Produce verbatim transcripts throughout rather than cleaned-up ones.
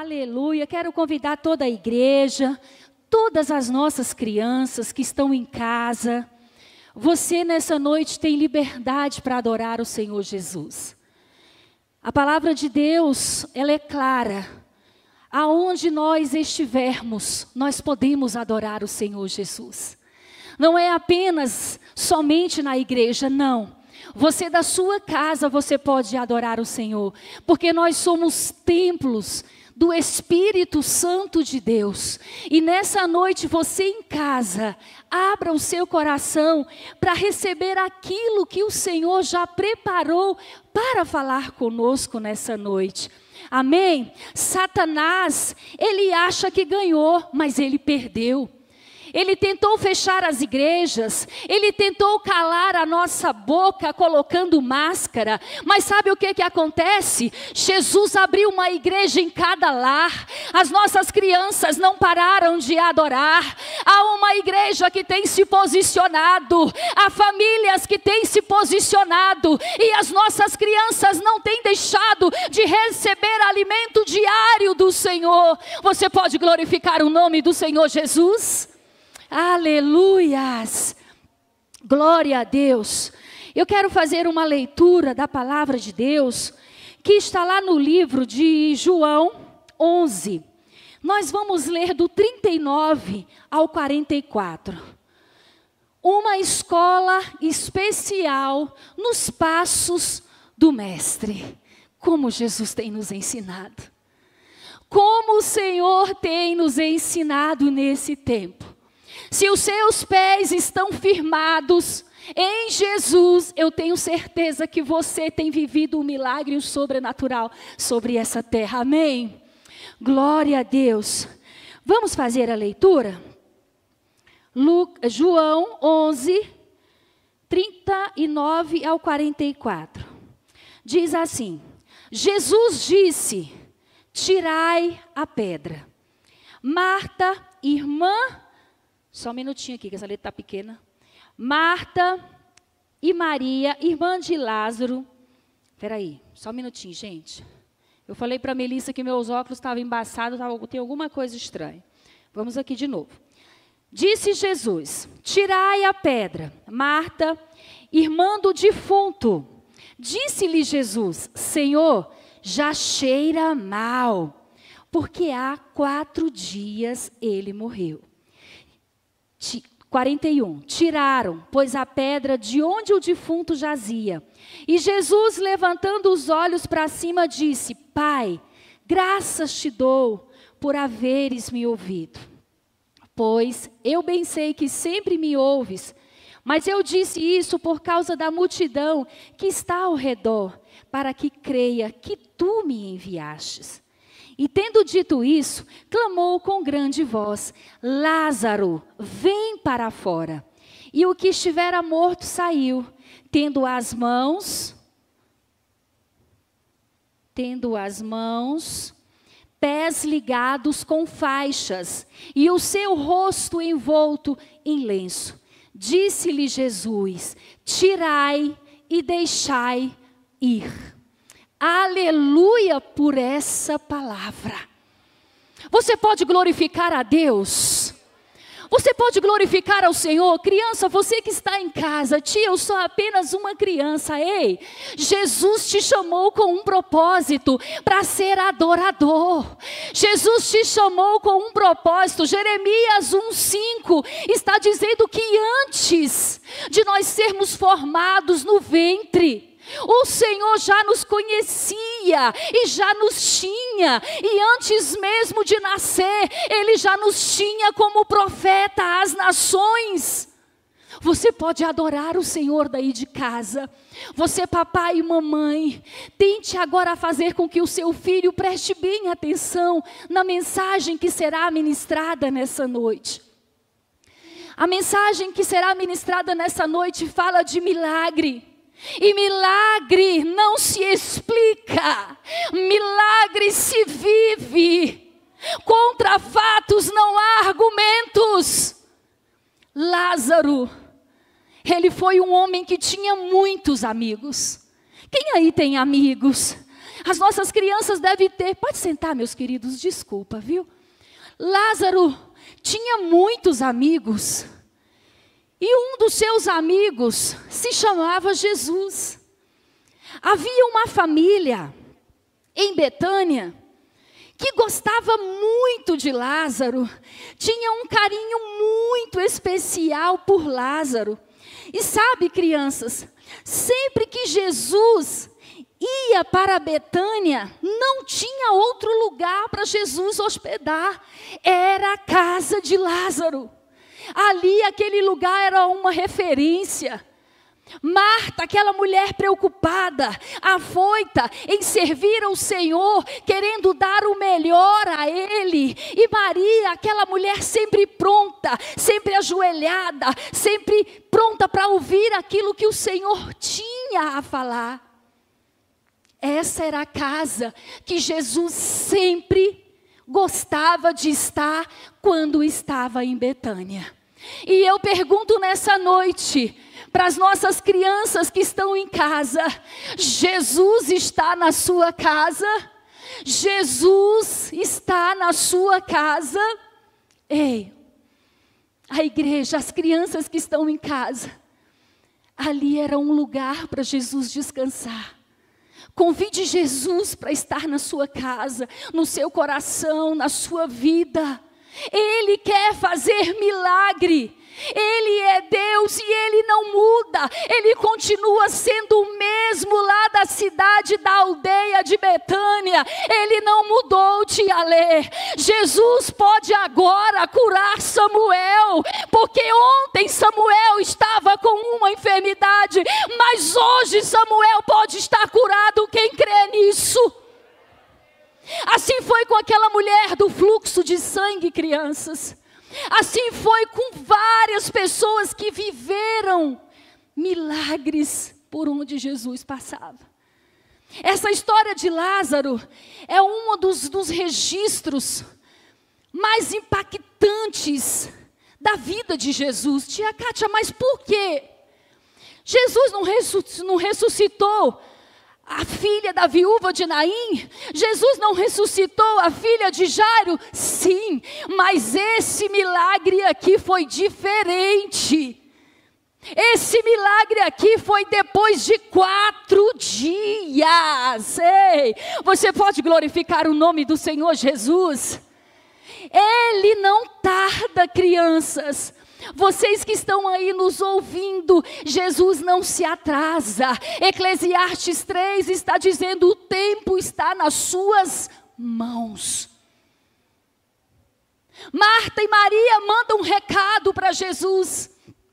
Aleluia. Quero convidar toda a igreja, todas as nossas crianças que estão em casa. Você nessa noite tem liberdade para adorar o Senhor Jesus. A palavra de Deus, ela é clara. Aonde nós estivermos, nós podemos adorar o Senhor Jesus. Não é apenas somente na igreja, não. Você da sua casa, você pode adorar o Senhor. Porque nós somos templos do Espírito Santo de Deus. E nessa noite, você em casa, abra o seu coração para receber aquilo que o Senhor já preparou para falar conosco nessa noite. Amém? Satanás, ele acha que ganhou, mas ele perdeu. Ele tentou fechar as igrejas, ele tentou calar a nossa boca colocando máscara, mas sabe o que que acontece? Jesus abriu uma igreja em cada lar, as nossas crianças não pararam de adorar, há uma igreja que tem se posicionado, há famílias que têm se posicionado, e as nossas crianças não têm deixado de receber alimento diário do Senhor. Você pode glorificar o nome do Senhor Jesus? Aleluias, glória a Deus. Eu quero fazer uma leitura da palavra de Deus, que está lá no livro de João onze. Nós vamos ler do trinta e nove ao quarenta e quatro. Uma escola especial nos passos do Mestre. Como Jesus tem nos ensinado. Como o Senhor tem nos ensinado nesse tempo. Se os seus pés estão firmados em Jesus, eu tenho certeza que você tem vivido um milagre e um sobrenatural sobre essa terra. Amém? Glória a Deus. Vamos fazer a leitura? Lu, João onze, trinta e nove ao quarenta e quatro. Diz assim: Jesus disse, tirai a pedra. Marta, irmã... Só um minutinho aqui, que essa letra está pequena. Marta e Maria, irmã de Lázaro. Espera aí, só um minutinho, gente. Eu falei para a Melissa que meus óculos estavam embaçados, tem alguma coisa estranha. Vamos aqui de novo. Disse Jesus, tirai a pedra. Marta, irmã do defunto. Disse-lhe Jesus, Senhor, já cheira mal, porque há quatro dias ele morreu. quarenta e um. Tiraram, pois, a pedra de onde o defunto jazia. E Jesus, levantando os olhos para cima, disse, Pai, graças te dou por haveres me ouvido. Pois eu bem sei que sempre me ouves, mas eu disse isso por causa da multidão que está ao redor, para que creia que tu me enviastes. E tendo dito isso, clamou com grande voz, Lázaro, vem para fora. E o que estivera morto saiu, tendo as mãos, tendo as mãos, pés ligados com faixas, e o seu rosto envolto em lenço. Disse-lhe Jesus, tirai e deixai ir. Aleluia por essa palavra. Você pode glorificar a Deus. Você pode glorificar ao Senhor. Criança, você que está em casa, tia, eu sou apenas uma criança. Ei, Jesus te chamou com um propósito para ser adorador. Jesus te chamou com um propósito. Jeremias um, cinco está dizendo que antes de nós sermos formados no ventre, o Senhor já nos conhecia e já nos tinha, e antes mesmo de nascer, Ele já nos tinha como profeta às nações. Você pode adorar o Senhor daí de casa. Você, papai e mamãe, tente agora fazer com que o seu filho preste bem atenção na mensagem que será ministrada nessa noite. A mensagem que será ministrada nessa noite fala de milagre. E milagre não se explica, milagre se vive, contra fatos não há argumentos. Lázaro, ele foi um homem que tinha muitos amigos. Quem aí tem amigos? As nossas crianças devem ter, pode sentar meus queridos, desculpa, viu? Lázaro tinha muitos amigos, e um dos seus amigos se chamava Jesus. Havia uma família em Betânia que gostava muito de Lázaro, tinha um carinho muito especial por Lázaro. E sabe, crianças, sempre que Jesus ia para Betânia, não tinha outro lugar para Jesus hospedar, era a casa de Lázaro. Ali, aquele lugar era uma referência. Marta, aquela mulher preocupada, afoita em servir ao Senhor, querendo dar o melhor a Ele. E Maria, aquela mulher sempre pronta, sempre ajoelhada, sempre pronta para ouvir aquilo que o Senhor tinha a falar. Essa era a casa que Jesus sempre gostava de estar quando estava em Betânia. E eu pergunto nessa noite, para as nossas crianças que estão em casa, Jesus está na sua casa? Jesus está na sua casa? Ei, a igreja, as crianças que estão em casa, ali era um lugar para Jesus descansar. Convide Jesus para estar na sua casa, no seu coração, na sua vida. Ele quer fazer milagre. Ele é Deus e Ele não muda. Ele continua sendo o mesmo lá da cidade, da aldeia de Betânia. Ele não mudou, tia Lê. Jesus pode agora curar Samuel, porque ontem Samuel estava com uma enfermidade, mas hoje Samuel pode estar curado. Quem crê nisso? Assim foi com aquela mulher do fluxo de sangue, crianças. Assim foi com várias pessoas que viveram milagres por onde Jesus passava. Essa história de Lázaro é um dos, dos registros mais impactantes da vida de Jesus. Tia Kátia, mas por quê? Jesus não ressuscitou a filha da viúva de Naim? Jesus não ressuscitou a filha de Jairo? Sim, mas esse milagre aqui foi diferente. Esse milagre aqui foi depois de quatro dias. Ei, você pode glorificar o nome do Senhor Jesus? Ele não tarda, crianças. Vocês que estão aí nos ouvindo, Jesus não se atrasa. Eclesiastes três está dizendo: o tempo está nas suas mãos. Marta e Maria mandam um recado para Jesus.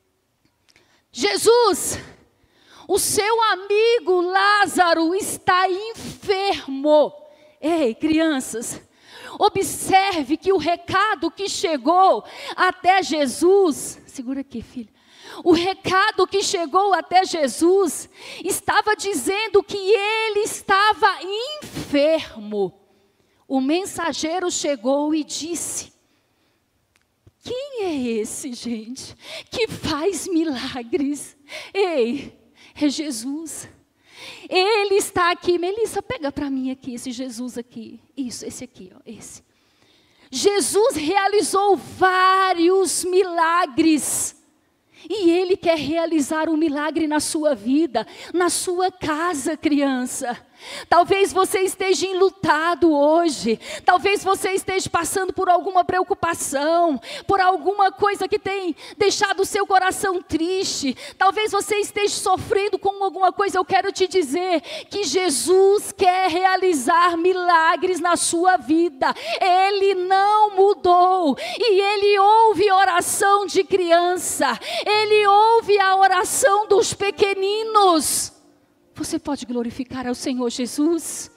Jesus, o seu amigo Lázaro está enfermo. Ei, crianças, observe que o recado que chegou até Jesus, segura aqui, filho. O recado que chegou até Jesus estava dizendo que ele estava enfermo. O mensageiro chegou e disse: quem é esse, gente, que faz milagres? Ei, é Jesus. Ele está aqui. Melissa, pega para mim aqui esse Jesus aqui. Isso, esse aqui, ó, esse. Jesus realizou vários milagres. E Ele quer realizar um milagre na sua vida, na sua casa, criança. Talvez você esteja enlutado hoje. Talvez você esteja passando por alguma preocupação, por alguma coisa que tem deixado o seu coração triste. Talvez você esteja sofrendo com alguma coisa. Eu quero te dizer que Jesus quer realizar milagres na sua vida. Ele não mudou. E Ele ouve a oração de criança. Ele ouve a oração dos pequeninos. Você pode glorificar ao Senhor Jesus?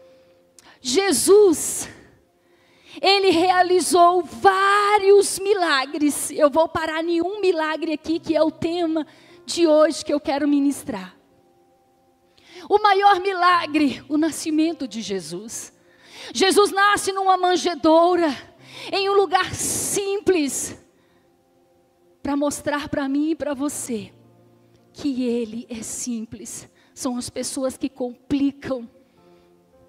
Jesus, Ele realizou vários milagres. Eu vou parar em um milagre aqui, que é o tema de hoje que eu quero ministrar. O maior milagre, o nascimento de Jesus. Jesus nasce numa manjedoura, em um lugar simples, para mostrar para mim e para você que Ele é simples. São as pessoas que complicam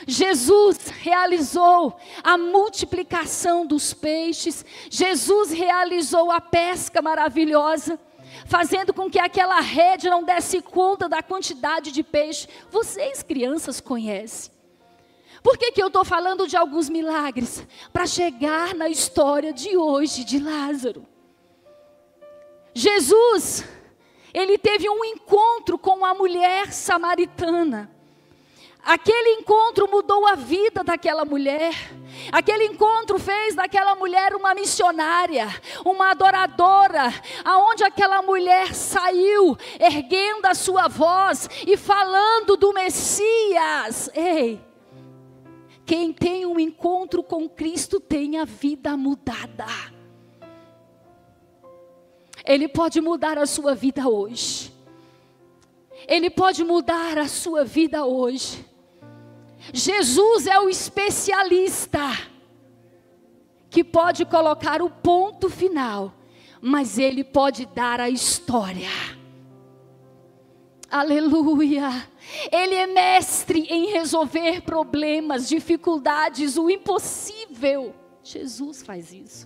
Jesus realizou a multiplicação dos peixes. Jesus realizou a pesca maravilhosa, fazendo com que aquela rede não desse conta da quantidade de peixe. Vocês, crianças, conhecem. Por que que eu estou falando de alguns milagres? Para chegar na história de hoje de Lázaro. Jesus, ele teve um encontro com a mulher samaritana. Aquele encontro mudou a vida daquela mulher. Aquele encontro fez daquela mulher uma missionária, uma adoradora, aonde aquela mulher saiu erguendo a sua voz e falando do Messias. Ei, quem tem um encontro com Cristo tem a vida mudada. Ele pode mudar a sua vida hoje. Ele pode mudar a sua vida hoje. Jesus é o especialista que pode colocar o ponto final, mas Ele pode dar a história. Aleluia! Ele é mestre em resolver problemas, dificuldades, o impossível. Jesus faz isso.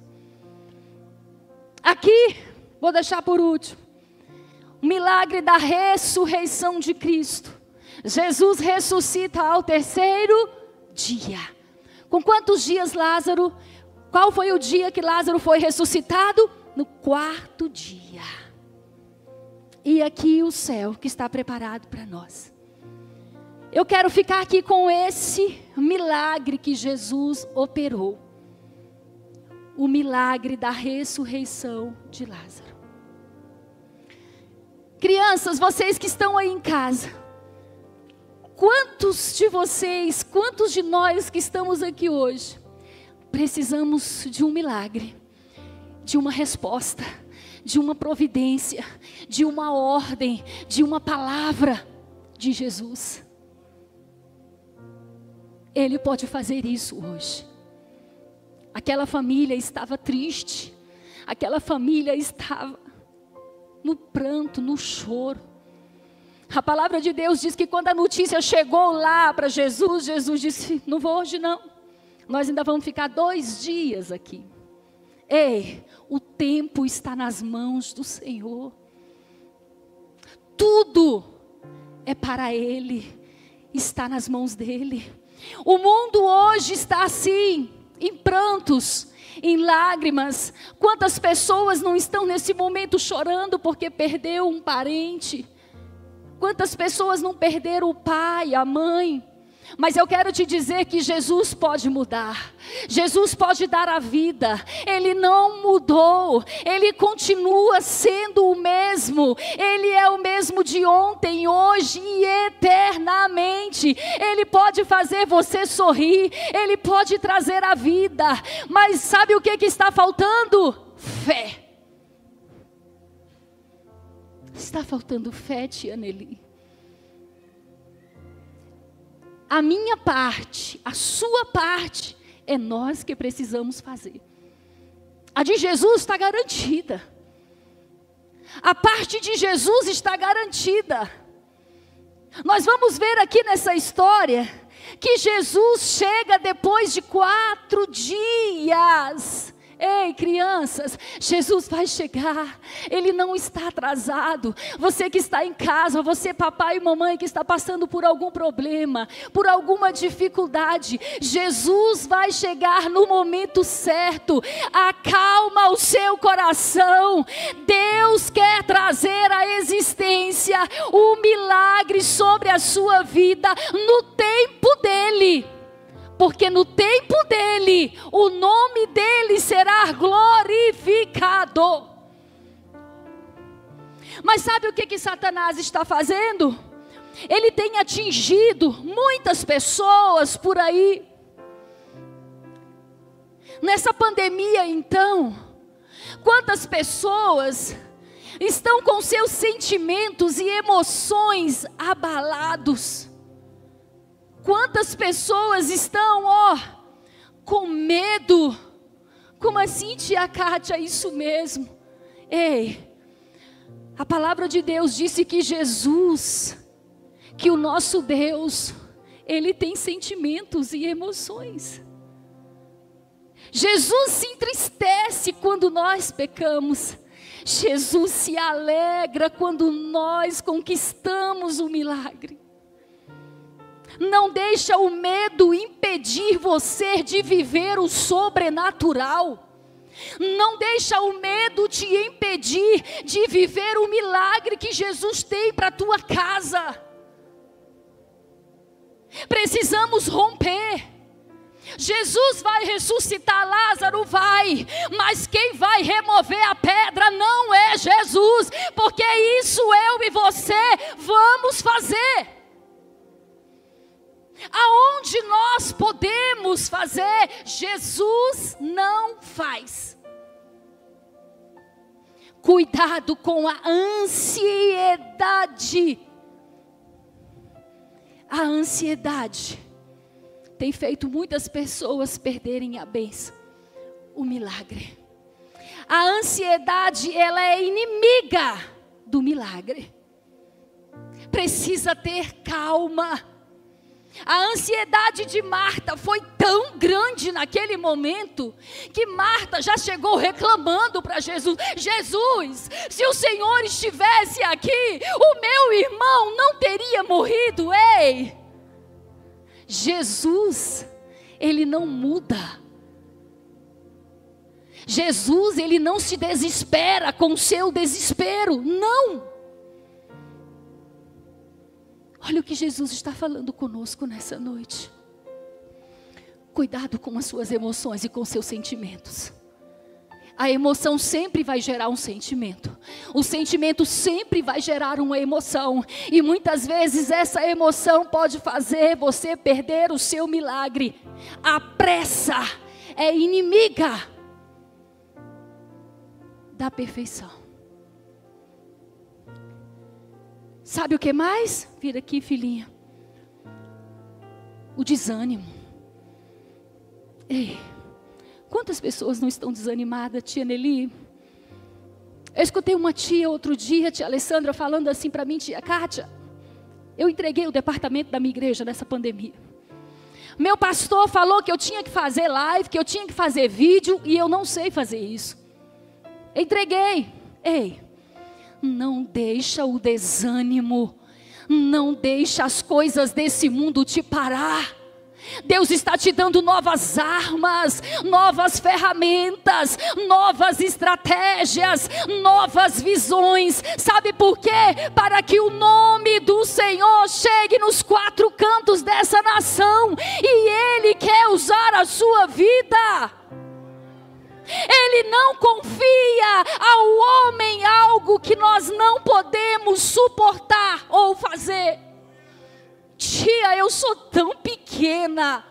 Aqui, vou deixar por último, o milagre da ressurreição de Cristo. Jesus ressuscita ao terceiro dia. Com quantos dias Lázaro? Qual foi o dia que Lázaro foi ressuscitado? No quarto dia. E aqui o céu que está preparado para nós. Eu quero ficar aqui com esse milagre que Jesus operou. O milagre da ressurreição de Lázaro. Crianças, vocês que estão aí em casa, quantos de vocês, quantos de nós que estamos aqui hoje, precisamos de um milagre, de uma resposta, de uma providência, de uma ordem, de uma palavra de Jesus? Ele pode fazer isso hoje. Aquela família estava triste, aquela família estava no pranto, no choro. A palavra de Deus diz que quando a notícia chegou lá para Jesus, Jesus disse: não vou hoje não, nós ainda vamos ficar dois dias aqui. Ei, o tempo está nas mãos do Senhor. Tudo é para Ele, está nas mãos dEle. O mundo hoje está assim, em prantos, em lágrimas. Quantas pessoas não estão nesse momento chorando porque perdeu um parente? Quantas pessoas não perderam o pai, a mãe? Mas eu quero te dizer que Jesus pode mudar. Jesus pode dar a vida. Ele não mudou. Ele continua sendo o mesmo. Ele é o mesmo de ontem, hoje e eternamente. Ele pode fazer você sorrir. Ele pode trazer a vida. Mas sabe o que, que está faltando? Fé. Está faltando fé, tia Nelly. A minha parte, a sua parte, é nós que precisamos fazer. A de Jesus está garantida. A parte de Jesus está garantida. Nós vamos ver aqui nessa história que Jesus chega depois de quatro dias. Ei, crianças, Jesus vai chegar, Ele não está atrasado. Você que está em casa, você papai e mamãe que está passando por algum problema, por alguma dificuldade, Jesus vai chegar no momento certo. Acalma o seu coração. Deus quer trazer à existência o milagre sobre a sua vida no tempo dEle. Porque no tempo dEle, o nome dEle será glorificado. Mas sabe o que que Satanás está fazendo? Ele tem atingido muitas pessoas por aí. Nessa pandemia então, quantas pessoas estão com seus sentimentos e emoções abalados? Quantas pessoas estão, ó, com medo? Como assim, tia Kátia, isso mesmo? Ei, a palavra de Deus disse que Jesus, que o nosso Deus, Ele tem sentimentos e emoções. Jesus se entristece quando nós pecamos. Jesus se alegra quando nós conquistamos o milagre. Não deixa o medo impedir você de viver o sobrenatural. Não deixa o medo te impedir de viver o milagre que Jesus tem para a tua casa. Precisamos romper. Jesus vai ressuscitar Lázaro, vai, mas quem vai remover a pedra não é Jesus, porque isso eu e você vamos fazer. Aonde nós podemos fazer, Jesus não faz. Cuidado com a ansiedade. A ansiedade tem feito muitas pessoas perderem a bênção, o milagre. A ansiedade, ela é inimiga do milagre. Precisa ter calma. A ansiedade de Marta foi tão grande naquele momento, que Marta já chegou reclamando para Jesus: Jesus, se o Senhor estivesse aqui, o meu irmão não teria morrido. Ei, Jesus, Ele não muda. Jesus, Ele não se desespera com o seu desespero, não. Olha o que Jesus está falando conosco nessa noite. Cuidado com as suas emoções e com os seus sentimentos. A emoção sempre vai gerar um sentimento. O sentimento sempre vai gerar uma emoção. E muitas vezes essa emoção pode fazer você perder o seu milagre. A pressa é inimiga da perfeição. Sabe o que mais? Vira aqui, filhinha. O desânimo. Ei, quantas pessoas não estão desanimadas, tia Nelly? Eu escutei uma tia outro dia, tia Alessandra, falando assim para mim: tia Kátia, eu entreguei o departamento da minha igreja nessa pandemia. Meu pastor falou que eu tinha que fazer live, que eu tinha que fazer vídeo, e eu não sei fazer isso. Entreguei. Ei, não deixa o desânimo, não deixa as coisas desse mundo te parar. Deus está te dando novas armas, novas ferramentas, novas estratégias, novas visões. Sabe por quê? Para que o nome do Senhor chegue nos quatro cantos dessa nação, e Ele quer usar a sua vida. Ele não confia ao homem algo que nós não podemos suportar ou fazer. Tia, eu sou tão pequena.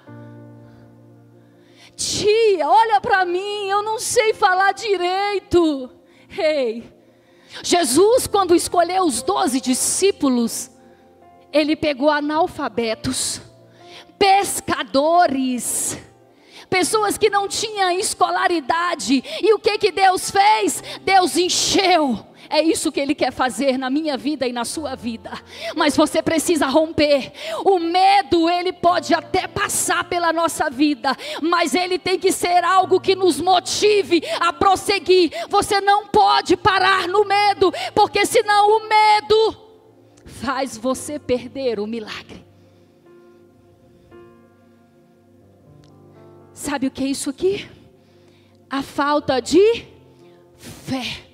Tia, olha para mim, eu não sei falar direito. Ei, Jesus, quando escolheu os doze discípulos, Ele pegou analfabetos, pescadores, pessoas que não tinham escolaridade. E o que que Deus fez? Deus encheu. É isso que Ele quer fazer na minha vida e na sua vida. Mas você precisa romper. O medo, ele pode até passar pela nossa vida, mas ele tem que ser algo que nos motive a prosseguir. Você não pode parar no medo, porque senão o medo faz você perder o milagre. Sabe o que é isso aqui? A falta de fé.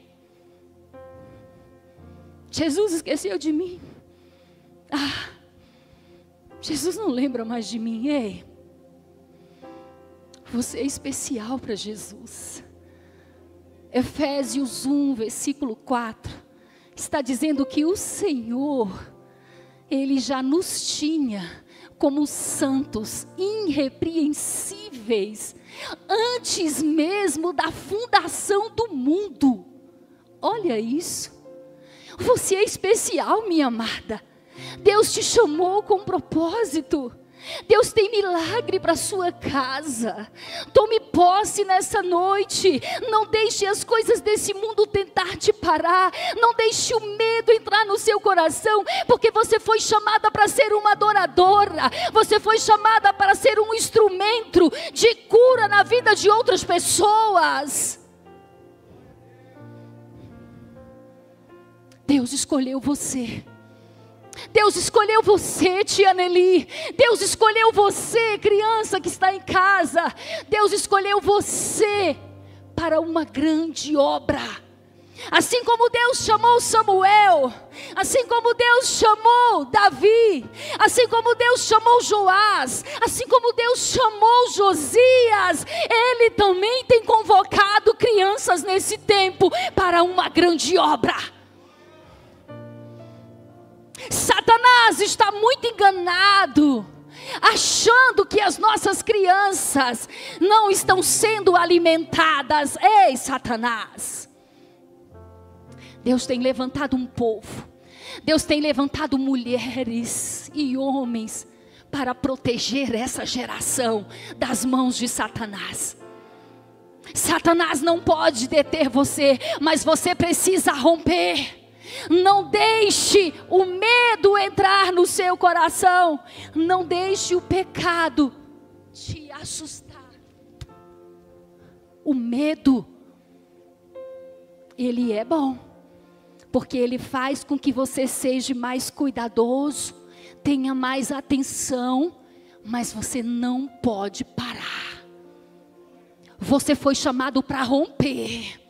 Jesus esqueceu de mim. Ah, Jesus não lembra mais de mim. Ei, você é especial para Jesus. Efésios um, versículo quatro, está dizendo que o Senhor, Ele já nos tinha como santos, irrepreensíveis, antes mesmo da fundação do mundo. Olha isso. Você é especial, minha amada. Deus te chamou com propósito. Deus tem milagre para a sua casa. Tome posse nessa noite. Não deixe as coisas desse mundo tentar te parar. Não deixe o medo entrar no seu coração, porque você foi chamada para ser uma adoradora. Você foi chamada para ser um instrumento de cura na vida de outras pessoas. Deus escolheu você. Deus escolheu você, tia Nelly. Deus escolheu você, criança que está em casa. Deus escolheu você para uma grande obra. Assim como Deus chamou Samuel, assim como Deus chamou Davi, assim como Deus chamou Joás, assim como Deus chamou Josias, Ele também tem convocado crianças nesse tempo para uma grande obra. Satanás está muito enganado, achando que as nossas crianças não estão sendo alimentadas. Ei, Satanás! Deus tem levantado um povo, Deus tem levantado mulheres e homens para proteger essa geração das mãos de Satanás. Satanás não pode deter você, mas você precisa romper. Não deixe o medo entrar no seu coração. Não deixe o pecado te assustar. O medo, ele é bom, porque ele faz com que você seja mais cuidadoso, tenha mais atenção, mas você não pode parar. Você foi chamado para romper.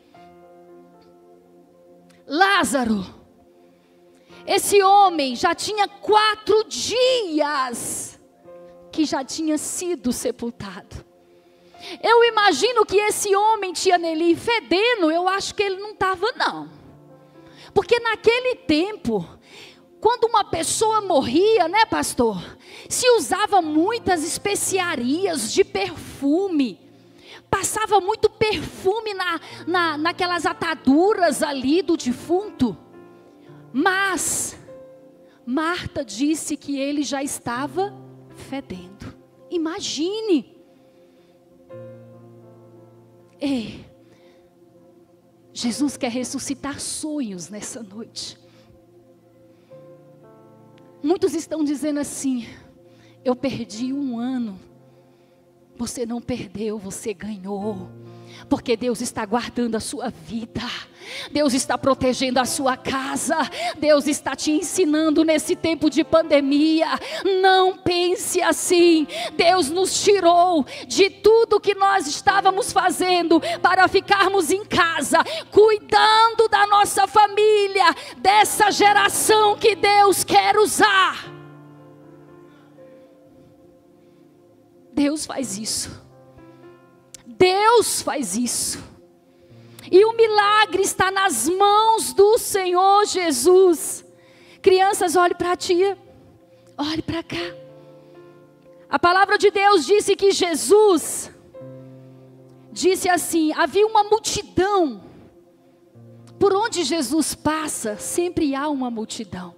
Lázaro, esse homem já tinha quatro dias que já tinha sido sepultado. Eu imagino que esse homem, tia Nelly, fedendo, eu acho que ele não estava não. Porque naquele tempo, quando uma pessoa morria, né, pastor? Se usava muitas especiarias de perfume. Passava muito perfume na, na, naquelas ataduras ali do defunto. Mas Marta disse que ele já estava fedendo. Imagine. Ei, Jesus quer ressuscitar sonhos nessa noite. Muitos estão dizendo assim: eu perdi um ano. Você não perdeu, você ganhou. Porque Deus está guardando a sua vida. Deus está protegendo a sua casa. Deus está te ensinando nesse tempo de pandemia. Não pense assim. Deus nos tirou de tudo que nós estávamos fazendo para ficarmos em casa, cuidando da nossa família, dessa geração que Deus quer usar. Deus faz isso. Deus faz isso. E o milagre está nas mãos do Senhor Jesus. Crianças, olhe para a tia. Olhe para cá. A palavra de Deus disse que Jesus disse assim: havia uma multidão. Por onde Jesus passa, sempre há uma multidão.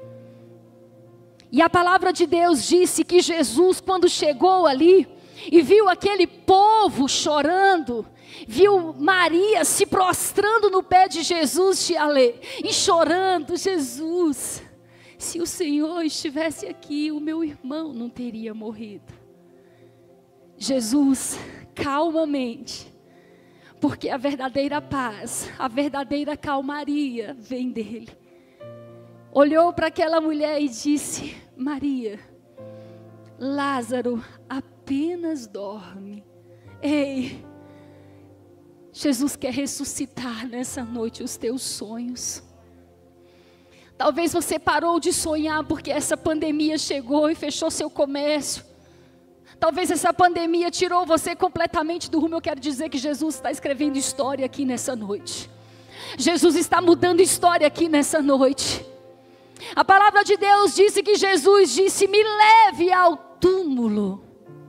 E a palavra de Deus disse que Jesus, quando chegou ali e viu aquele povo chorando, viu Maria se prostrando no pé de Jesus, tia Lê, e chorando: Jesus, se o Senhor estivesse aqui, o meu irmão não teria morrido. Jesus, calmamente, porque a verdadeira paz, a verdadeira calmaria vem dele. Olhou para aquela mulher e disse: Maria, Lázaro apenas dorme. Ei, Jesus quer ressuscitar nessa noite os teus sonhos. Talvez você parou de sonhar porque essa pandemia chegou e fechou seu comércio. Talvez essa pandemia tirou você completamente do rumo. Eu quero dizer que Jesus está escrevendo história aqui nessa noite. Jesus está mudando história aqui nessa noite. A palavra de Deus disse que Jesus disse: me leve ao túmulo.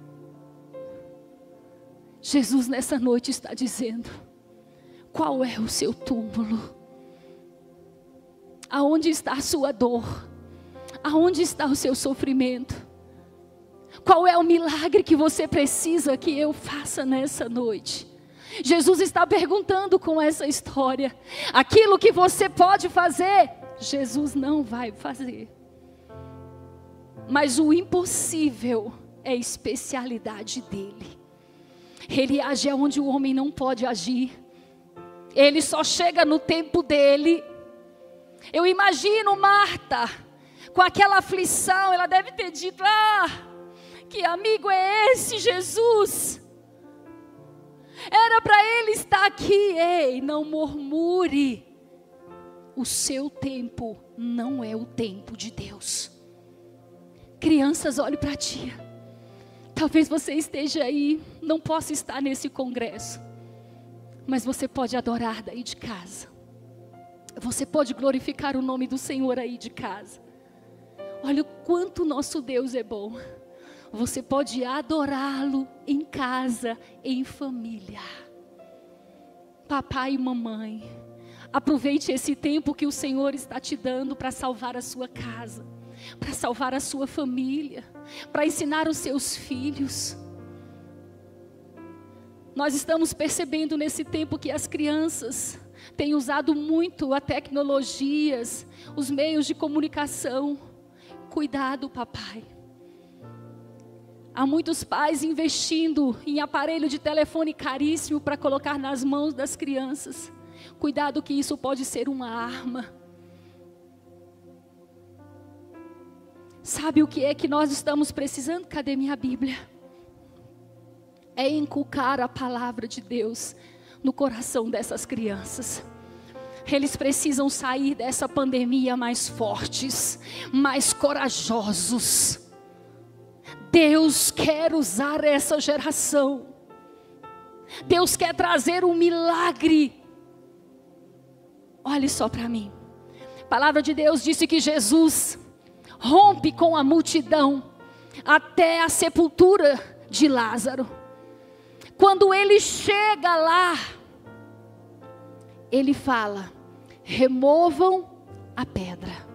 Jesus nessa noite está dizendo: qual é o seu túmulo? Aonde está a sua dor? Aonde está o seu sofrimento? Qual é o milagre que você precisa que eu faça nessa noite? Jesus está perguntando com essa história. Aquilo que você pode fazer, Jesus não vai fazer. Mas o impossível é especialidade dele. Ele age onde o homem não pode agir. Ele só chega no tempo dele. Eu imagino Marta, com aquela aflição, ela deve ter dito: ah, que amigo é esse Jesus? Era para ele estar aqui. Ei, não murmure. O seu tempo não é o tempo de Deus. Crianças, olhe para ti. Talvez você esteja aí, não possa estar nesse congresso, mas você pode adorar daí de casa. Você pode glorificar o nome do Senhor aí de casa. Olha o quanto nosso Deus é bom. Você pode adorá-lo em casa, em família. Papai e mamãe, aproveite esse tempo que o Senhor está te dando para salvar a sua casa, para salvar a sua família, para ensinar os seus filhos. Nós estamos percebendo nesse tempo que as crianças têm usado muito as tecnologias, os meios de comunicação. Cuidado, papai. Há muitos pais investindo em aparelho de telefone caríssimo para colocar nas mãos das crianças. Cuidado que isso pode ser uma arma. Sabe o que é que nós estamos precisando? Cadê minha Bíblia? É inculcar a palavra de Deus no coração dessas crianças. Eles precisam sair dessa pandemia mais fortes, mais corajosos. Deus quer usar essa geração. Deus quer trazer um milagre. Olhe só para mim. A palavra de Deus disse que Jesus rompe com a multidão até a sepultura de Lázaro. Quando ele chega lá, ele fala: removam a pedra.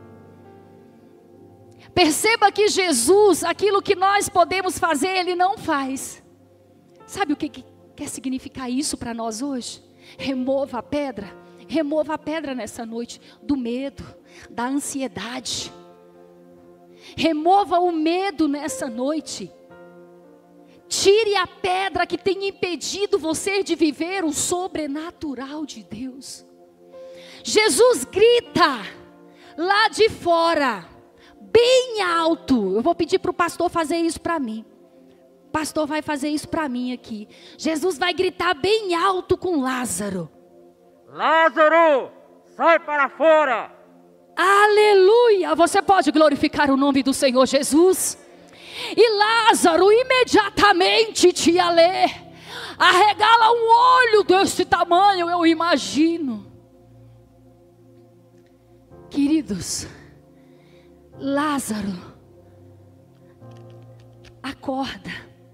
Perceba que Jesus, aquilo que nós podemos fazer, ele não faz. Sabe o que, que quer significar isso para nós hoje? Remova a pedra. Remova a pedra nessa noite do medo, da ansiedade. Remova o medo nessa noite. Tire a pedra que tem impedido você de viver o sobrenatural de Deus. Jesus grita lá de fora, bem alto. Eu vou pedir para o pastor fazer isso para mim. O pastor vai fazer isso para mim aqui. Jesus vai gritar bem alto com Lázaro. Lázaro, sai para fora. Aleluia! Você pode glorificar o nome do Senhor Jesus? E Lázaro imediatamente, tia Lê, arregala um olho desse tamanho, eu imagino. Queridos, Lázaro acorda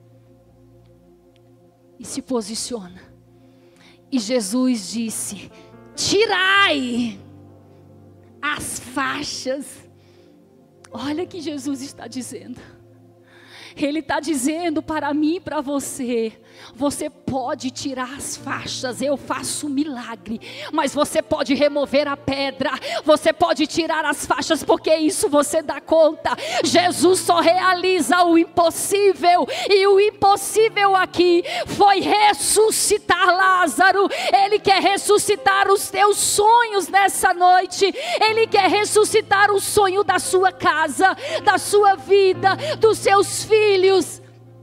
e se posiciona. E Jesus disse: tirai as faixas. Olha o que Jesus está dizendo. Ele está dizendo para mim e para você: você pode tirar as faixas, eu faço um milagre, mas você pode remover a pedra, você pode tirar as faixas, porque isso você dá conta. Jesus só realiza o impossível, e o impossível aqui foi ressuscitar Lázaro. Ele quer ressuscitar os teus sonhos nessa noite, Ele quer ressuscitar o sonho da sua casa, da sua vida, dos seus filhos. Filhos,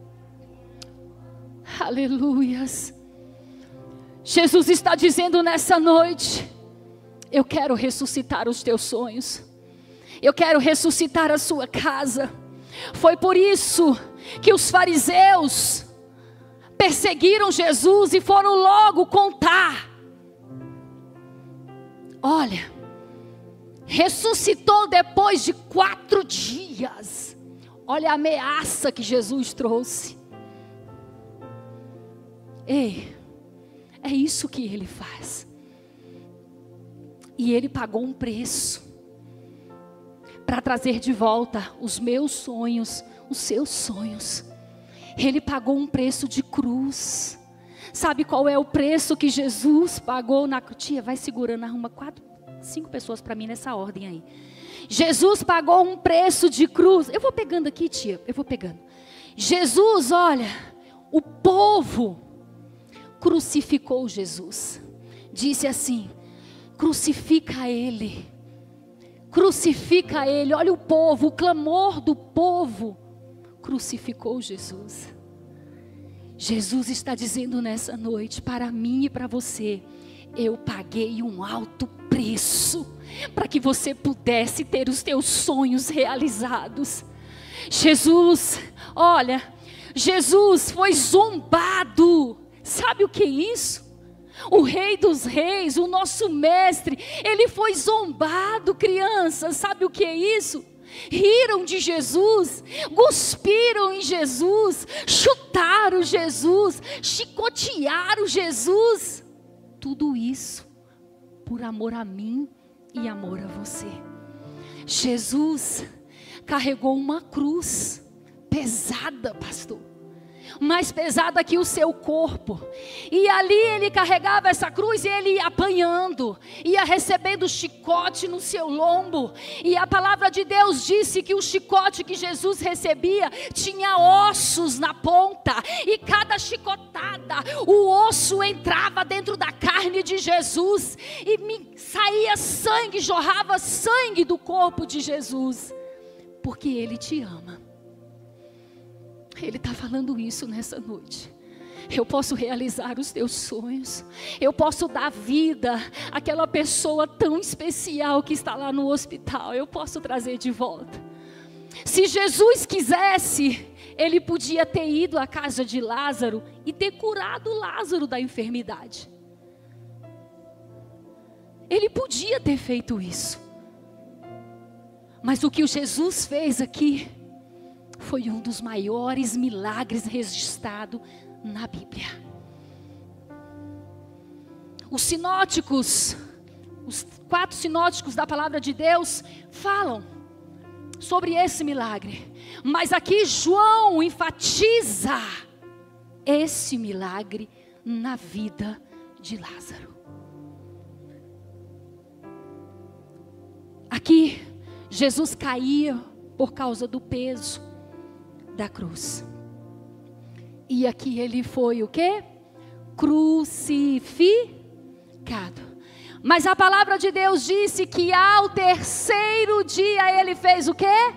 aleluias. Jesus está dizendo nessa noite: eu quero ressuscitar os teus sonhos, eu quero ressuscitar a sua casa. Foi por isso que os fariseus perseguiram Jesus e foram logo contar: olha, ressuscitou depois de quatro dias. Olha a ameaça que Jesus trouxe. Ei, é isso que Ele faz. E Ele pagou um preço para trazer de volta os meus sonhos, os seus sonhos. Ele pagou um preço de cruz. Sabe qual é o preço que Jesus pagou na cruz? Tia, vai segurando, arruma quatro, cinco pessoas para mim nessa ordem aí. Jesus pagou um preço de cruz. Eu vou pegando aqui, tia, eu vou pegando. Jesus, olha, o povo crucificou Jesus. Disse assim: crucifica ele, crucifica ele. Olha o povo, o clamor do povo crucificou Jesus. Jesus está dizendo nessa noite, para mim e para você: eu paguei um alto preço para que você pudesse ter os teus sonhos realizados. Jesus, olha, Jesus foi zombado. Sabe o que é isso? O Rei dos Reis, o nosso mestre, ele foi zombado, crianças. Sabe o que é isso? Riram de Jesus, cuspiram em Jesus, chutaram Jesus, chicotearam Jesus. Tudo isso por amor a mim e amor a você. Jesus carregou uma cruz pesada, pastor, mais pesada que o seu corpo, e ali ele carregava essa cruz e ele ia apanhando, ia recebendo chicote no seu lombo, e a palavra de Deus disse que o chicote que Jesus recebia tinha ossos na ponta, e cada chicotada, o osso entrava dentro da carne de Jesus, e me saía sangue, jorrava sangue do corpo de Jesus, porque Ele te ama. Ele está falando isso nessa noite. Eu posso realizar os teus sonhos. Eu posso dar vida àquela pessoa tão especial que está lá no hospital. Eu posso trazer de volta. Se Jesus quisesse, Ele podia ter ido à casa de Lázaro e ter curado Lázaro da enfermidade. Ele podia ter feito isso. Mas o que o Jesus fez aqui foi um dos maiores milagres registrados na Bíblia. Os sinóticos, os quatro sinóticos da palavra de Deus falam sobre esse milagre. Mas aqui João enfatiza esse milagre na vida de Lázaro. Aqui Jesus caía por causa do peso da cruz. E aqui ele foi o quê? Crucificado. Mas a palavra de Deus disse que ao terceiro dia ele fez o quê?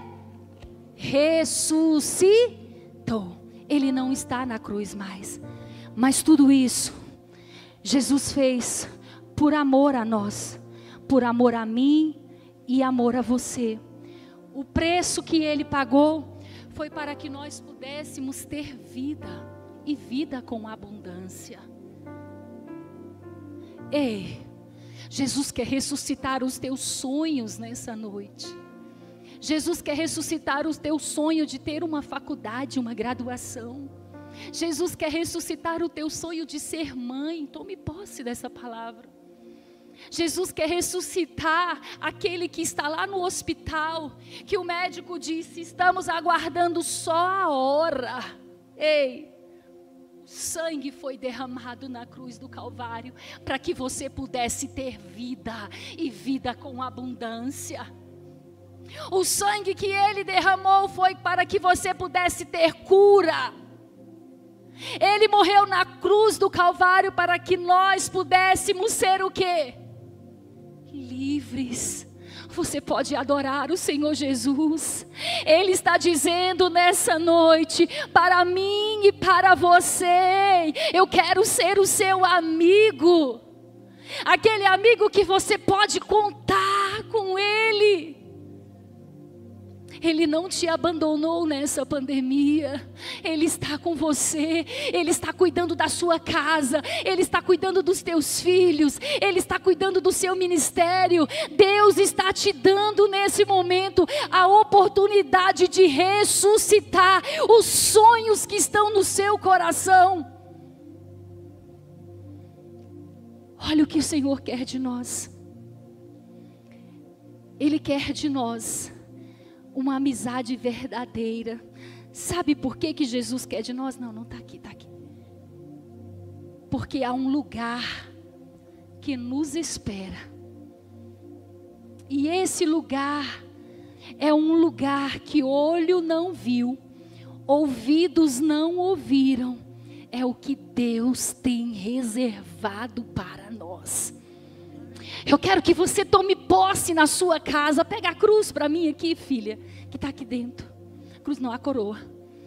Ressuscitou. Ele não está na cruz mais. Mas tudo isso Jesus fez por amor a nós, por amor a mim e amor a você. O preço que ele pagou foi para que nós pudéssemos ter vida, e vida com abundância. Ei, Jesus quer ressuscitar os teus sonhos nessa noite. Jesus quer ressuscitar o teu sonho de ter uma faculdade, uma graduação. Jesus quer ressuscitar o teu sonho de ser mãe. Tome posse dessa palavra. Jesus quer ressuscitar aquele que está lá no hospital, que o médico disse: estamos aguardando só a hora. Ei, sangue foi derramado na cruz do Calvário para que você pudesse ter vida, e vida com abundância. O sangue que ele derramou foi para que você pudesse ter cura. Ele morreu na cruz do Calvário para que nós pudéssemos ser o quê? Livres. Você pode adorar o Senhor Jesus. Ele está dizendo nessa noite, para mim e para você: eu quero ser o seu amigo, aquele amigo que você pode contar com Ele. Ele não te abandonou nessa pandemia. Ele está com você. Ele está cuidando da sua casa. Ele está cuidando dos teus filhos. Ele está cuidando do seu ministério. Deus está te dando nesse momento a oportunidade de ressuscitar os sonhos que estão no seu coração. Olha o que o Senhor quer de nós. Ele quer de nós uma amizade verdadeira, Sabe por que que Jesus quer de nós? Não, não está aqui, está aqui. Porque há um lugar que nos espera. E esse lugar é um lugar que olho não viu, ouvidos não ouviram. É o que Deus tem reservado para nós. Eu quero que você tome posse na sua casa. Pega a cruz para mim aqui, filha, que está aqui dentro. Cruz não, a coroa.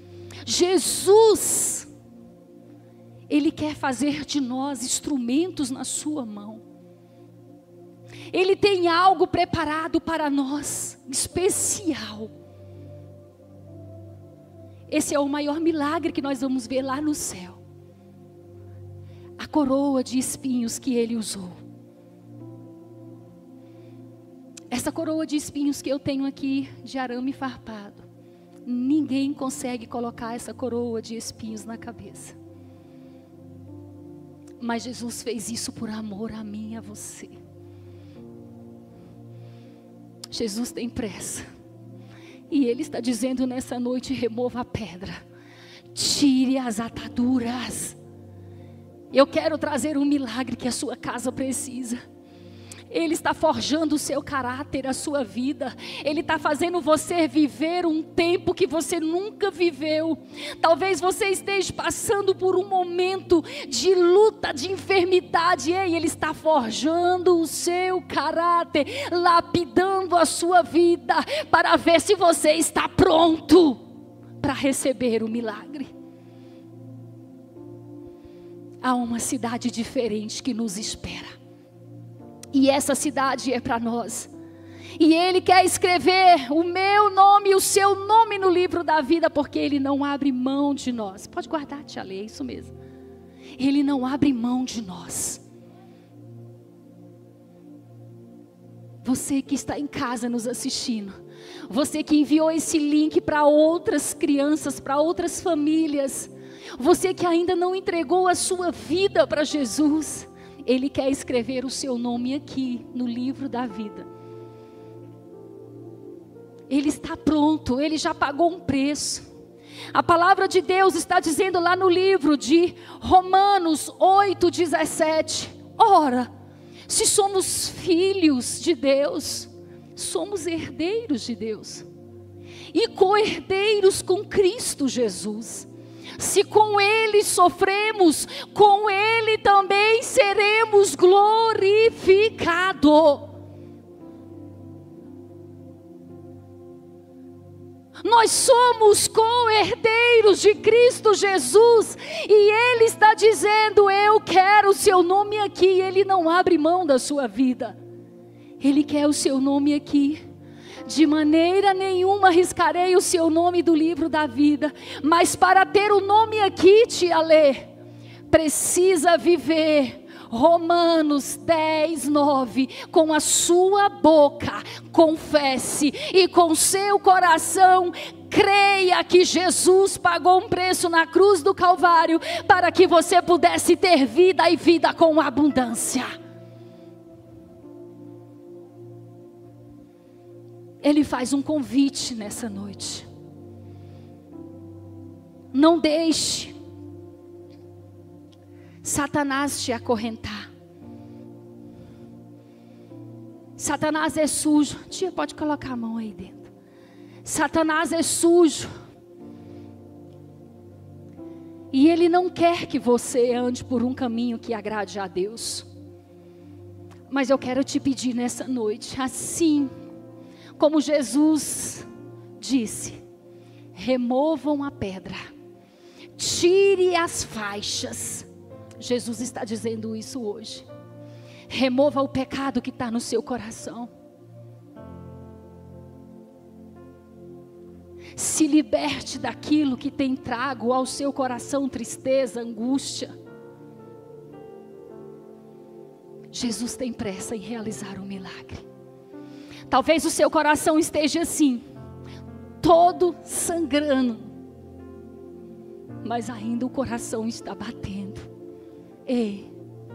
Jesus, Ele quer fazer de nós instrumentos na sua mão. Ele tem algo preparado para nós, especial. Esse é o maior milagre que nós vamos ver lá no céu. A coroa de espinhos que Ele usou. Essa coroa de espinhos que eu tenho aqui, de arame farpado, ninguém consegue colocar essa coroa de espinhos na cabeça. Mas Jesus fez isso por amor a mim e a você. Jesus tem pressa. E Ele está dizendo nessa noite: remova a pedra, tire as ataduras. Eu quero trazer um milagre que a sua casa precisa. Ele está forjando o seu caráter, a sua vida. Ele está fazendo você viver um tempo que você nunca viveu. Talvez você esteja passando por um momento de luta, de enfermidade. Ei, Ele está forjando o seu caráter, lapidando a sua vida, para ver se você está pronto para receber o milagre. Há uma cidade diferente que nos espera. E essa cidade é para nós. E Ele quer escrever o meu nome e o seu nome no livro da vida, porque Ele não abre mão de nós. Pode guardar, tia Lê, é isso mesmo. Ele não abre mão de nós. Você que está em casa nos assistindo, você que enviou esse link para outras crianças, para outras famílias, você que ainda não entregou a sua vida para Jesus, Ele quer escrever o seu nome aqui no livro da vida. Ele está pronto, Ele já pagou um preço. A palavra de Deus está dizendo lá no livro de Romanos oito, dezessete. Ora, se somos filhos de Deus, somos herdeiros de Deus. E co-herdeiros com Cristo Jesus. Se com Ele sofremos, com Ele também seremos glorificados. Nós somos co-herdeiros de Cristo Jesus. E Ele está dizendo: eu quero o seu nome aqui. Ele não abre mão da sua vida. Ele quer o seu nome aqui. De maneira nenhuma arriscarei o seu nome do livro da vida. Mas para ter o nome aqui, tia Lê, precisa viver Romanos dez, nove. Com a sua boca confesse e com seu coração creia que Jesus pagou um preço na cruz do Calvário para que você pudesse ter vida e vida com abundância. Ele faz um convite nessa noite. Não deixe Satanás te acorrentar. Satanás é sujo. Tia, pode colocar a mão aí dentro. Satanás é sujo. E ele não quer que você ande por um caminho que agrade a Deus. Mas eu quero te pedir nessa noite, assim como Jesus disse: removam a pedra, tire as faixas. Jesus está dizendo isso hoje. Remova o pecado que está no seu coração. Se liberte daquilo que tem trago ao seu coração tristeza, angústia. Jesus tem pressa em realizar o milagre. Talvez o seu coração esteja assim, todo sangrando, mas ainda o coração está batendo. Ei,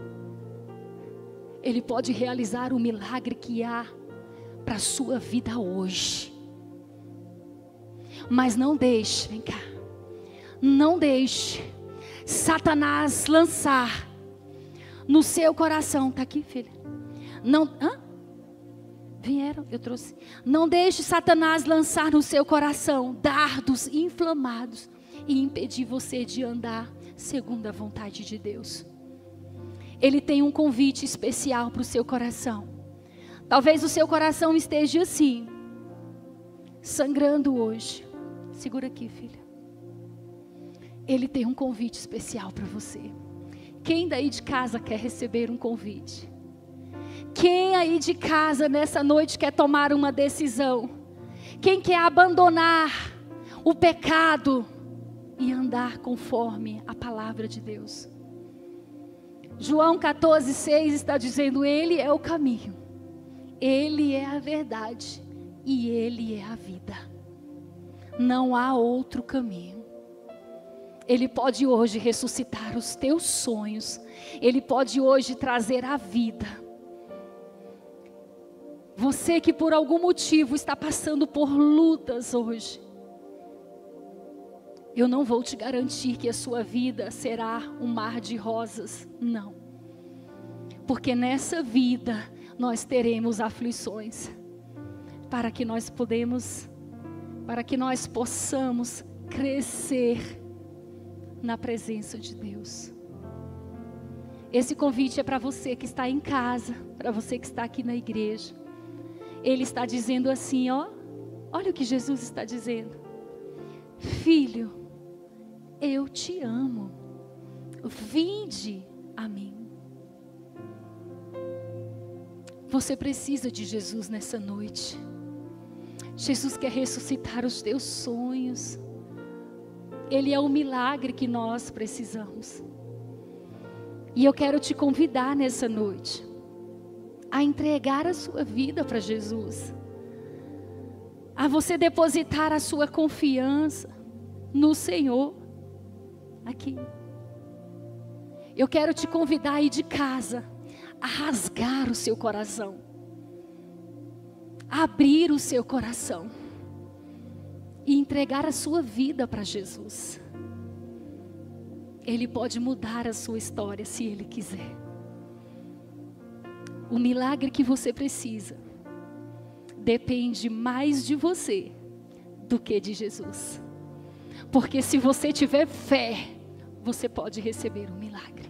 Ele pode realizar o milagre que há para a sua vida hoje. Mas não deixe, vem cá, não deixe Satanás lançar no seu coração, está aqui, filha, não, hã? Vieram, eu trouxe, não deixe Satanás lançar no seu coração dardos inflamados e impedir você de andar segundo a vontade de Deus. Ele tem um convite especial para o seu coração. Talvez o seu coração esteja assim, sangrando hoje. Segura aqui, filha. Ele tem um convite especial para você. Quem daí de casa quer receber um convite? Quem aí de casa nessa noite quer tomar uma decisão? Quem quer abandonar o pecado e andar conforme a palavra de Deus? João quatorze, seis está dizendo: Ele é o caminho, Ele é a verdade e Ele é a vida. Não há outro caminho. Ele pode hoje ressuscitar os teus sonhos. Ele pode hoje trazer a vida. Você que por algum motivo está passando por lutas hoje, eu não vou te garantir que a sua vida será um mar de rosas, não. Porque nessa vida nós teremos aflições, para que nós podemos, para que nós possamos crescer na presença de Deus. Esse convite é para você que está em casa, para você que está aqui na igreja. Ele está dizendo assim, ó, olha o que Jesus está dizendo: filho, eu te amo, vinde a mim. Você precisa de Jesus nessa noite. Jesus quer ressuscitar os teus sonhos. Ele é o milagre que nós precisamos. E eu quero te convidar nessa noite a entregar a sua vida para Jesus, a você depositar a sua confiança no Senhor. Aqui, eu quero te convidar aí de casa a rasgar o seu coração, a abrir o seu coração e entregar a sua vida para Jesus. Ele pode mudar a sua história se Ele quiser. O milagre que você precisa depende mais de você do que de Jesus. Porque se você tiver fé, você pode receber um milagre.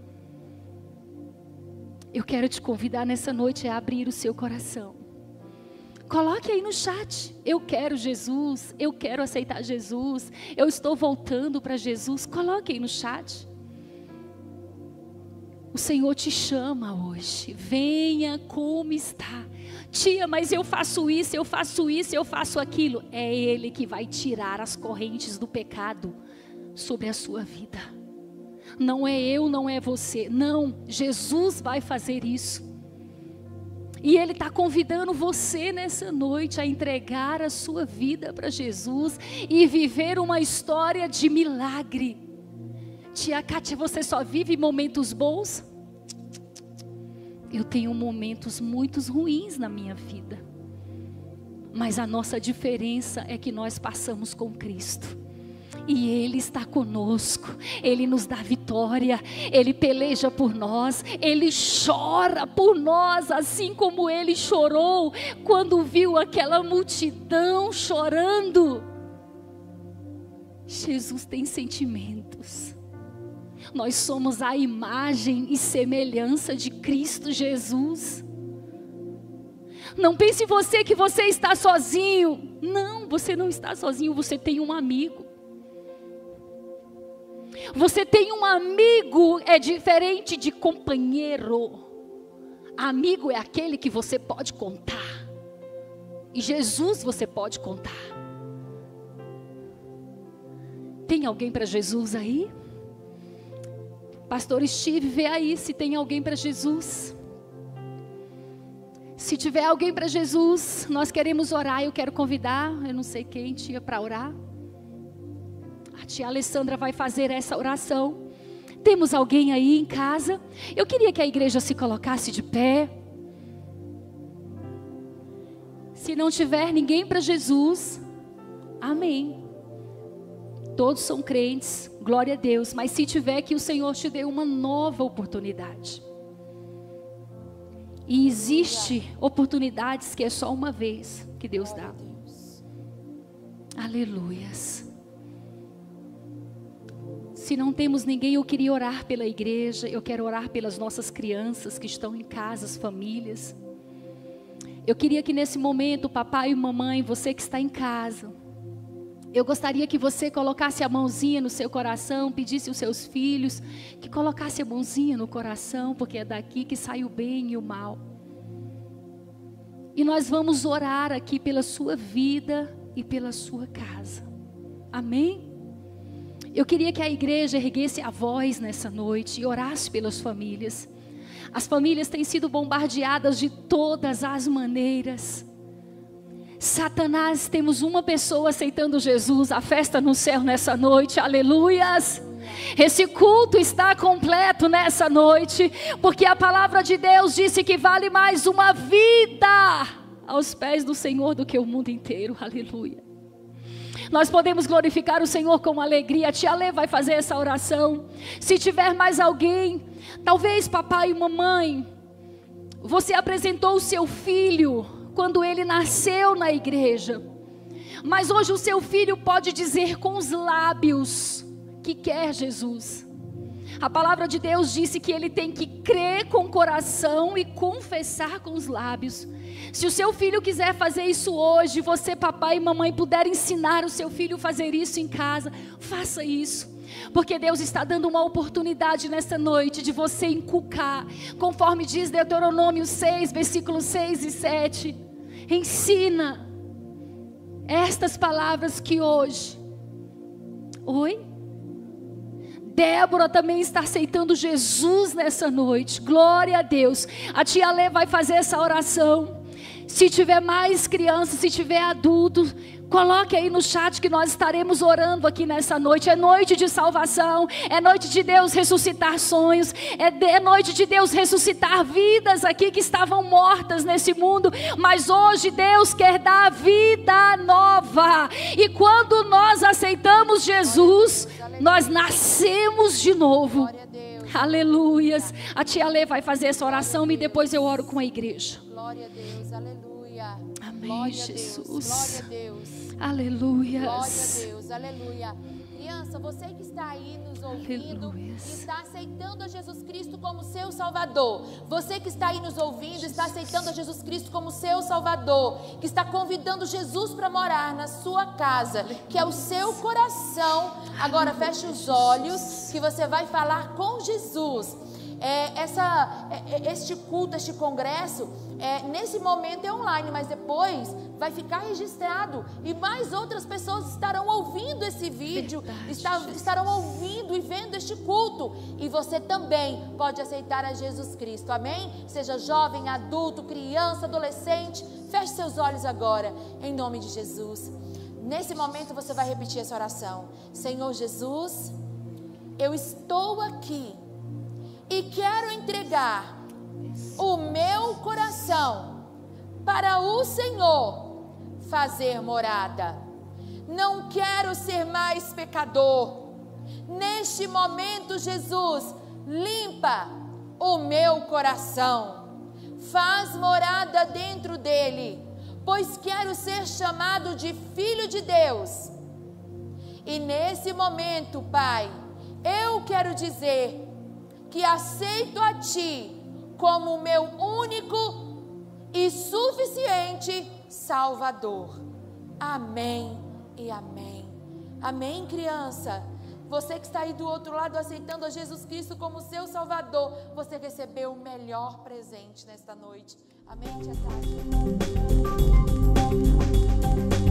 Eu quero te convidar nessa noite a abrir o seu coração. Coloque aí no chat: eu quero Jesus, eu quero aceitar Jesus, eu estou voltando para Jesus. Coloque aí no chat. O Senhor te chama hoje. Venha como está. Tia, mas eu faço isso, eu faço isso, eu faço aquilo. É Ele que vai tirar as correntes do pecado sobre a sua vida. Não é eu, não é você. Não, Jesus vai fazer isso. E Ele está convidando você nessa noite a entregar a sua vida para Jesus e viver uma história de milagre. Tia Kátia, você só vive momentos bons? Eu tenho momentos muito ruins na minha vida. Mas a nossa diferença é que nós passamos com Cristo. E Ele está conosco, Ele nos dá vitória, Ele peleja por nós, Ele chora por nós, assim como Ele chorou quando viu aquela multidão chorando. Jesus tem sentimentos. Nós somos a imagem e semelhança de Cristo Jesus. Não pense você que você está sozinho. Não, você não está sozinho, você tem um amigo. Você tem um amigo, é diferente de companheiro. Amigo é aquele que você pode contar. E Jesus você pode contar. Tem alguém para Jesus aí? Pastor Steve, vê aí se tem alguém para Jesus. Se tiver alguém para Jesus, nós queremos orar. Eu quero convidar, eu não sei quem, tia, para orar. A tia Alessandra vai fazer essa oração. Temos alguém aí em casa? Eu queria que a igreja se colocasse de pé. Se não tiver ninguém para Jesus, Amém. Todos são crentes, glória a Deus. Mas se tiver, que o Senhor te dê uma nova oportunidade. E existe oportunidades que é só uma vez que Deus dá. Aleluias. Se não temos ninguém, eu queria orar pela igreja. Eu quero orar pelas nossas crianças que estão em casas, famílias. Eu queria que nesse momento, papai e mamãe, você que está em casa, eu gostaria que você colocasse a mãozinha no seu coração, pedisse aos seus filhos que colocasse a mãozinha no coração, porque é daqui que sai o bem e o mal. E nós vamos orar aqui pela sua vida e pela sua casa. Amém? Eu queria que a igreja erguesse a voz nessa noite e orasse pelas famílias. As famílias têm sido bombardeadas de todas as maneiras. Satanás, temos uma pessoa aceitando Jesus, a festa no céu nessa noite, aleluias. Esse culto está completo nessa noite, porque a palavra de Deus disse que vale mais uma vida aos pés do Senhor do que o mundo inteiro, aleluia. Nós podemos glorificar o Senhor com alegria. A tia Lê vai fazer essa oração. Se tiver mais alguém, talvez papai e mamãe, você apresentou o seu filho quando ele nasceu na igreja, mas hoje o seu filho pode dizer com os lábios que quer Jesus. A palavra de Deus disse que ele tem que crer com o coração e confessar com os lábios. Se o seu filho quiser fazer isso hoje, você, papai e mamãe, puder ensinar o seu filho a fazer isso em casa, faça isso. Porque Deus está dando uma oportunidade nessa noite de você inculcar, conforme diz Deuteronômio seis, versículos seis e sete. Ensina estas palavras que hoje... Oi? Débora também está aceitando Jesus nessa noite. Glória a Deus. A tia Lê vai fazer essa oração. Se tiver mais crianças, se tiver adultos, coloque aí no chat que nós estaremos orando aqui nessa noite. É noite de salvação, é noite de Deus ressuscitar sonhos, é, de, é noite de Deus ressuscitar vidas aqui que estavam mortas nesse mundo, mas hoje Deus quer dar vida nova. E quando nós aceitamos Jesus, nós nascemos de novo. Aleluias. A tia Lê vai fazer essa oração e depois eu oro com a igreja. Glória a Deus, aleluia. Amém, Glória Jesus. Glória a Deus. Aleluias. Glória a Deus, aleluia. Criança, você que está aí nos ouvindo, Aleluias. e está aceitando a Jesus Cristo como seu Salvador. Você que está aí nos ouvindo, está aceitando a Jesus Cristo como seu Salvador, que está convidando Jesus para morar na sua casa, que é o seu coração. Agora feche os olhos, que você vai falar com Jesus. É, essa, é, este culto, este congresso, é, nesse momento é online, mas depois vai ficar registrado e mais outras pessoas estarão ouvindo esse vídeo, Verdade, está, estarão ouvindo e vendo este culto, e você também pode aceitar a Jesus Cristo, amém? Seja jovem, adulto, criança, adolescente, feche seus olhos agora, em nome de Jesus. Nesse momento você vai repetir essa oração: Senhor Jesus, eu estou aqui e quero entregar o meu coração para o Senhor fazer morada. Não quero ser mais pecador. Neste momento, Jesus, limpa o meu coração. Faz morada dentro dele, pois quero ser chamado de filho de Deus. E nesse momento, Pai, eu quero dizer que aceito a Ti como o meu único e suficiente Salvador. Amém e amém. Amém, criança? Você que está aí do outro lado aceitando a Jesus Cristo como seu Salvador, você recebeu o melhor presente nesta noite. Amém, tia Tati?